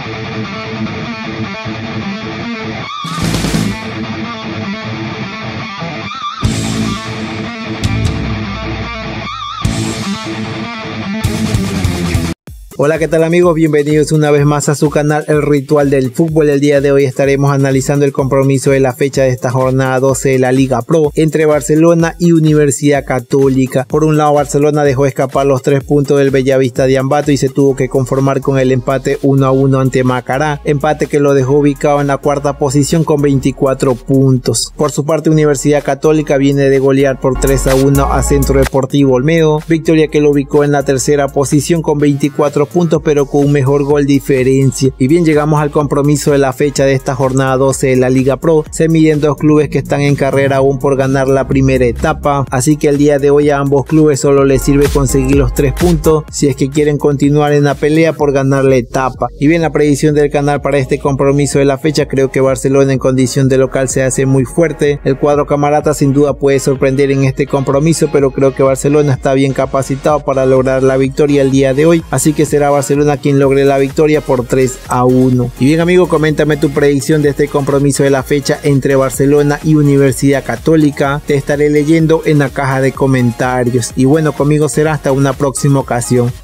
Hola, ¿qué tal amigos? Bienvenidos una vez más a su canal El Ritual del Fútbol. El día de hoy estaremos analizando el compromiso de la fecha de esta jornada 12 de la Liga Pro entre Barcelona y Universidad Católica. Por un lado, Barcelona dejó escapar los 3 puntos del Bellavista de Ambato y se tuvo que conformar con el empate 1-1 ante Macará, empate que lo dejó ubicado en la cuarta posición con 24 puntos. Por su parte, Universidad Católica viene de golear por 3-1 a Centro Deportivo Olmedo, victoria que lo ubicó en la tercera posición con 24 puntos, pero con un mejor gol diferencia. Y bien, llegamos al compromiso de la fecha de esta jornada 12 de la Liga Pro. Se miden dos clubes que están en carrera aún por ganar la primera etapa, así que el día de hoy a ambos clubes solo les sirve conseguir los 3 puntos si es que quieren continuar en la pelea por ganar la etapa. Y bien, la predicción del canal para este compromiso de la fecha: creo que Barcelona en condición de local se hace muy fuerte. El cuadro camarata sin duda puede sorprender en este compromiso, pero creo que Barcelona está bien capacitado para lograr la victoria el día de hoy, así que será Barcelona quien logre la victoria por 3-1. Y bien amigo, coméntame tu predicción de este compromiso de la fecha entre Barcelona y Universidad Católica. Te estaré leyendo en la caja de comentarios. Y bueno, conmigo será hasta una próxima ocasión.